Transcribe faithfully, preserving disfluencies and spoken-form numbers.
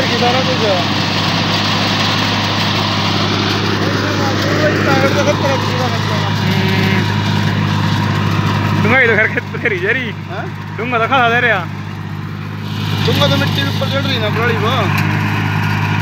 घर की सारा कुछ डूंगा ही तो घर खेत तेरी जरी डूंगा तो खा दे रहा डूंगा तो मिट्टी के ऊपर चढ़ रही ना बड़ी वो